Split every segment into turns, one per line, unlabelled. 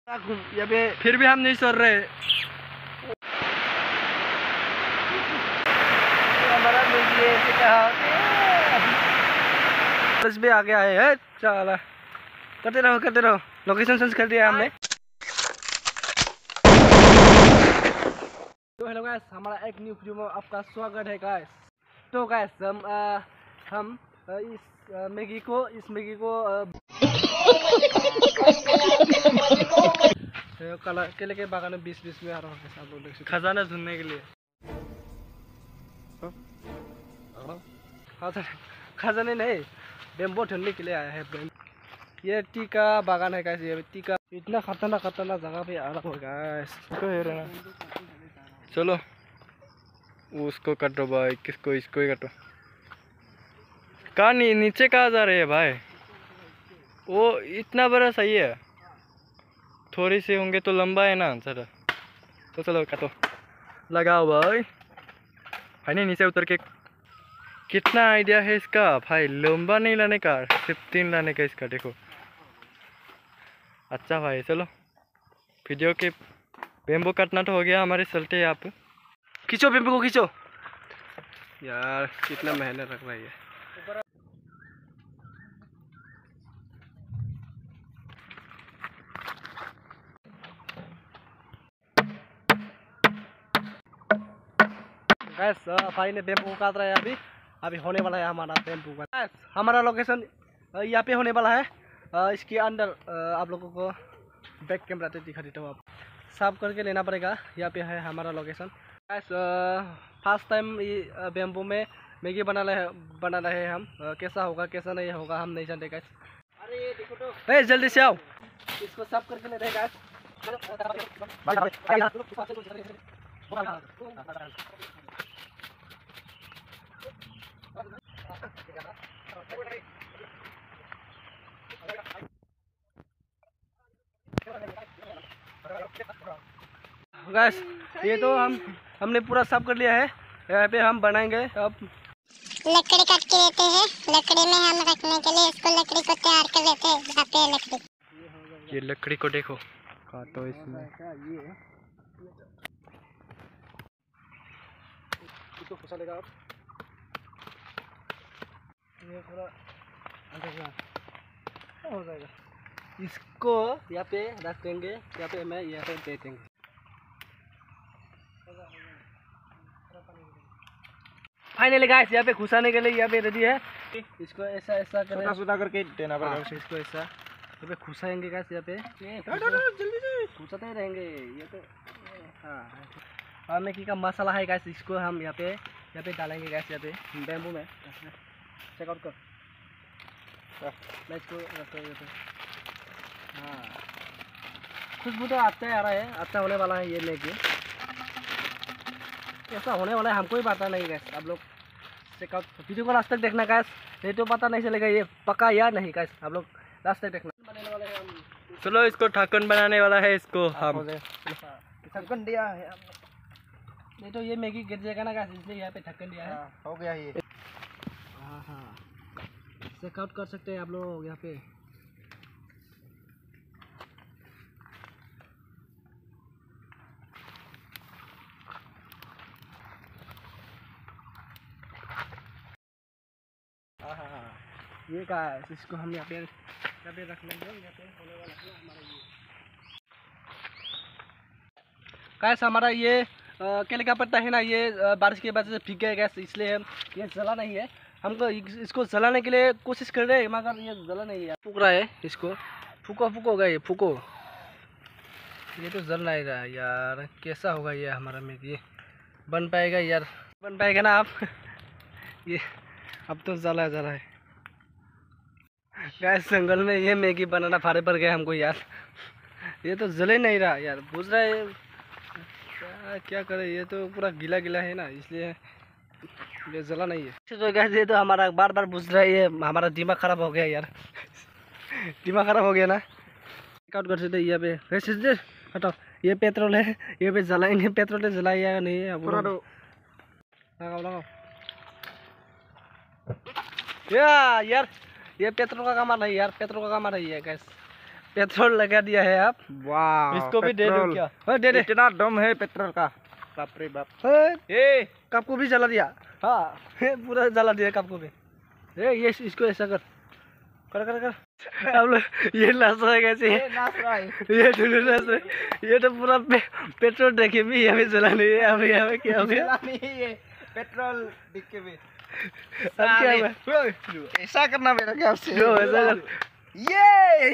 यहाँ पे फिर भी हम नहीं सो रहे। हमारा भी आ गया है। चला करते रहो लोकेशन सेंस कर दिया हमने। तो हेलो गाइस, हमारा एक न्यू वीडियो में आपका स्वागत है गाइस। तो गाइस हम इस मैगी को केले के बागान में बीच में आ रहा हूँ आप लोग देख खजाना ढूंढने के लिए। खजाने नहीं, बेम्बो ढूंढने के लिए आया है। ये टी का बागान है गाइस। ये टी का इतना खतरनाक जगह पे आ रहा हूँ गाइस। चलो उसको काटो भाई, किसको इसको ही काटो। कहाँ नीचे कहाँ जा रहे हैं भाई? वो इतना बड़ा सही है, थोड़ी सी होंगे तो लंबा है ना सर। तो चलो काटो, लगाओ भाई। भाई नहीं नीचे उतर के कितना आइडिया है इसका भाई, लंबा नहीं लाने का, सिर्फ 3 लाने का इसका। देखो अच्छा भाई, चलो वीडियो के बेम्बो काटना तो हो गया हमारे। चलते हैं आप, खींचो बेम्बो को खींचो यार, कितना मेहनत रख रहा है। गैस भाई ने बेम्बू काट रहा है। अभी होने वाला है हमारा बेम्बू का। गैस हमारा लोकेशन यहाँ पे होने वाला है। इसके अंदर आप लोगों को बैक कैमरा से दिखा देता हूँ। आप साफ करके लेना पड़ेगा। यहाँ पे है हमारा लोकेशन। गैस फर्स्ट टाइम ये बेम्बू में मैगी बना रहे हैं हम। कैसा होगा कैसा नहीं होगा हम नहीं जानते गैस। अरे ये देखो तो, जल्दी से आओ, इसको साफ करके लेते हैं गैस। गैस ये तो हमने पूरा साफ कर लिया है। यहाँ पे हम बनाएंगे अब।
लकड़ी काट के लेते हैं, लकड़ी में हम रखने के लिए इसको लकड़ी को तैयार कर लेते हैं। यहाँ पे लकड़ी,
ये लकड़ी को देखो काटो इसमें। इसको फंसा लेगा आप, ये थोड़ा हो जाएगा। इसको यहाँ पे रख देंगे, यहाँ पे मैं यहाँ पे दे देंगे। फाइनली गाइस यहाँ पे घुसाने के लिए यहाँ पे रेडी है। इसको ऐसा ऐसा करके देना पड़ेगा। इसको ऐसा यहाँ पे घुसाएंगे गाइस। यहाँ पे जल्दी से घुसाते ही रहेंगे ये तो। हाँ मैगी का मसाला है गाइस, इसको हम यहाँ पे डालेंगे गाइस। यहाँ पे बेम्बू में चेकआउट कर, मैं इसको रखता हूँ। हाँ खुशबू तो अच्छा आ रहा है, अच्छा होने वाला है ये मैगी। कैसा होने वाला है हमको ही पता नहीं गैस। आप लोग चेकआउट वीडियो को लास्ट तक देखना गैस, नहीं तो पता नहीं चलेगा ये पका या नहीं गैस। आप लोग लास्ट तक देखना। बनाने वाले हैं हम। चलो इसको ढक्कन बनाने वाला है इसको हम। ढक्कन दिया है हमने, नहीं तो ये मैगी गिर जाएगा ना गैस, इसलिए यहाँ पे ढक्कन दिया है। हो गया ये। हाँ चेकआउट कर सकते हैं आप लोग यहाँ पे। ये का इसको हम यहाँ पे रख लेंगे। यहाँ पे होने वाला है हमारा ये गैस। हमारा ये केले का पत्ता है ना, ये बारिश की वजह से भीग गया गैस, इसलिए ये जला नहीं है। हमको इसको जलाने के लिए कोशिश कर रहे हैं मगर ये जला नहीं है। फूक रहा है इसको, फूको गए फूको। ये तो जल नहीं रहा यार, कैसा होगा ये हमारा मैगी? बन पाएगा यार? बन पाएगा ना आप? ये अब तो जला जा रहा है गैस। जंगल में ये मैगी बनाना भारे पड़ गया हमको यार। ये तो जले नहीं रहा यार, बुझ रहा है क्या करे। ये तो पूरा गीला है ना, इसलिए ये जला नहीं है। तो गैस ये तो हमारा बार बुझ रहा है। ये हमारा दिमाग खराब हो गया यार। दिमाग खराब हो गया ना। चेकआउट कर सकते यहाँ पे हटाओ। ये पेट्रोल है, ये पे जलाएंगे। पेट्रोल जलाइएगा नहीं है। लगाओ यार, ये पेट्रोल का काम नहीं यार, पेट्रोल का काम नहीं है गैस। पेट्रोल लगा दिया है आप।
वाह,
इसको भी दे दो
पेट्रोल।
क्या? हाँ दे दे।
इतना दम है पेट्रोल का, बाप रे बाप।
ए कप को भी जला दिया। हाँ पूरा जला दिया कप को भी। ए ये इसको ऐसा कर कर कर कर। हम लोग ये नाच रहा है कैसे? ये नाच रहा है, ये दोनों नाच रहे। ये तो पूरा पेट्रोल देखे भी यहाँ पे जला नहीं है। अभी यहाँ पे क्या हो गया?
ये पेट्रोल दिख के भी
अब क्या हुआ?
ऐसा करना मेरा क्या आपसे?
जो ऐसा कर।
ये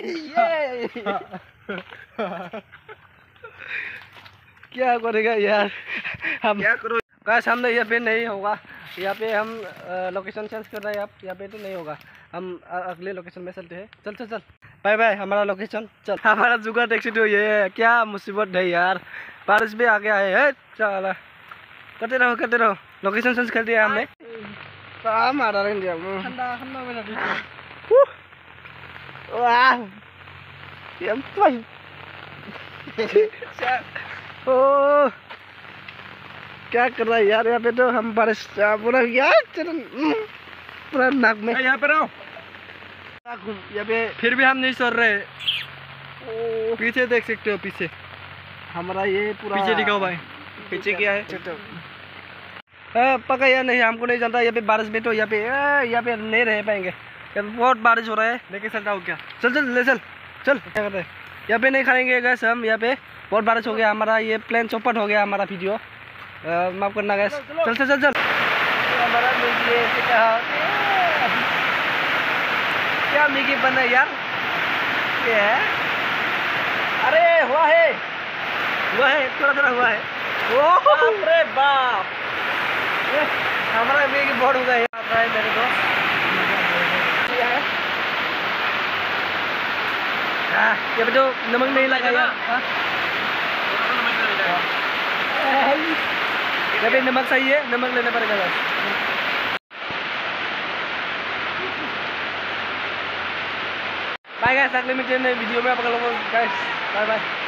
क्या करेगा यार हम?
क्या करो?
गाइस हमने यहाँ पे नहीं होगा। यहाँ पे हम लोकेशन चेंज कर रहे हैं। आप यहाँ पे तो नहीं होगा। हम अगले लोकेशन में चलते हैं। चल चल चल बाय बाय हमारा लोकेशन। चल हमारा जुगाड़ टैक्सी तो ये है। क्या मुसीबत है यार, बारिश भी आ गया है। चल करते रहो। लोकेशन चेंज कर दिया हमने।
मारा रहेंगे
ओ क्या कर रहा है यार? यहाँ पे तो हम बारिश पूरा यार पूरा नाक में।
यहाँ पे रहो।
यहाँ पे फिर भी हम नहीं सो रहे। पीछे देख सकते हो, पीछे हमारा ये पूरा
पीछे दिखाओ भाई, पीछे क्या है?
पका या नहीं हमको नहीं जानता। यहाँ पे बारिश में तो यहाँ पे नहीं रह पाएंगे। यहाँ पे बहुत बारिश हो रहा है।
लेके चलता हूँ क्या?
चल ले चल क्या करते हैं? यहाँ पे नहीं खाएंगे गैस हम। यहाँ पे बहुत बारिश हो गया। हमारा ये प्लान चौपट हो गया हमारा वीडियो। माफ करना गैस। चल हमारा मैगी क्या मैगी बना यार? क्या है? अरे हुआ है थोड़ा हुआ है।
बाप रे बाप,
हमारा मैगी बहुत हो गया है मेरे को। ये जो नमक नहीं लगा यार। यहाँ पे नमक सही है, नमक लेने पड़ेगा। बाय गाइस, अगले वीडियो में आप लोगों को गाइस बाय बाय।